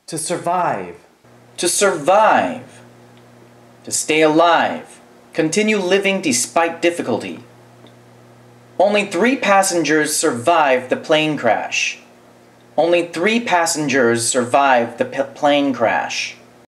To survive. To survive. To stay alive. Continue living despite difficulty. Only 3 passengers survived the plane crash. Only 3 passengers survived the plane crash.